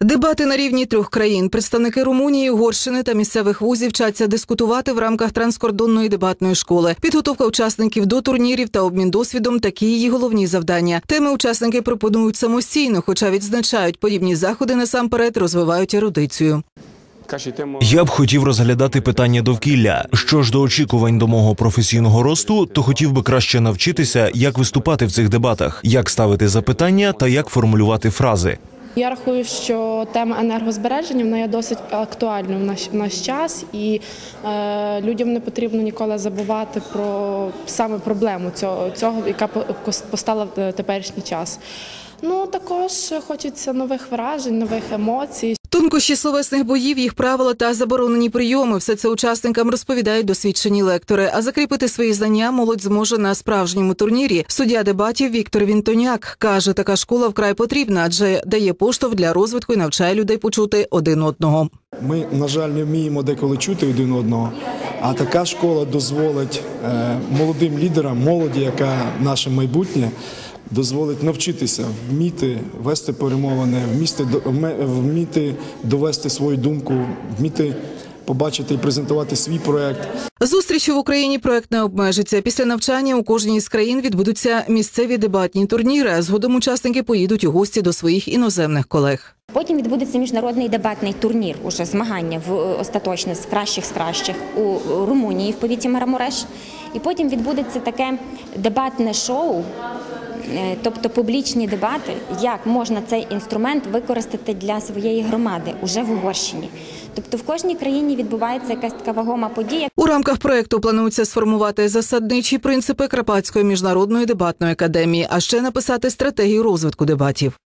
Дебати на рівні 3 країн. Представники Румунії, Угорщини та місцевих вузів вчаться дискутувати в рамках транскордонної дебатної школи. Підготовка учасників до турнірів та обмін досвідом – такі її головні завдання. Теми учасники пропонують самостійно, хоча відзначають, подібні заходи насамперед розвивають ерудицію. Я б хотів розглядати питання довкілля. Що ж до очікувань до мого професійного росту, то хотів би краще навчитися, як виступати в цих дебатах, як ставити запитання та як формулювати фрази. Я рахую, що тема енергозбереження вона є досить актуальною в наш час, і людям не потрібно ніколи забувати про саме проблему цього, яка постала в теперішній час. Також хочеться нових вражень, нових емоцій. Тонкощі словесних боїв, їх правила та заборонені прийоми – все це учасникам розповідають досвідчені лектори. А закріпити свої знання молодь зможе на справжньому турнірі. Суддя дебатів Віктор Вінтоняк каже, така школа вкрай потрібна, адже дає поштовх для розвитку і навчає людей почути один одного. Ми, на жаль, не вміємо деколи чути один одного, а така школа дозволить молодим лідерам, молоді, яка наше майбутнє, дозволить навчитися, вміти вести перемовини, вміти довести свою думку, вміти побачити і презентувати свій проєкт. Зустрічі в Україні проєкт не обмежиться. Після навчання у кожній з країн відбудуться місцеві дебатні турніри, а згодом учасники поїдуть у гості до своїх іноземних колег. Потім відбудеться міжнародний дебатний турнір, уже змагання остаточне з кращих у Румунії в повіті Марамуреш. І потім відбудеться таке дебатне шоу, тобто публічні дебати, як можна цей інструмент використати для своєї громади уже в Угорщині. Тобто в кожній країні відбувається якась така вагома подія. У рамках проєкту планується сформувати засадничі принципи Карпатської міжнародної дебатної академії, а ще написати стратегію розвитку дебатів.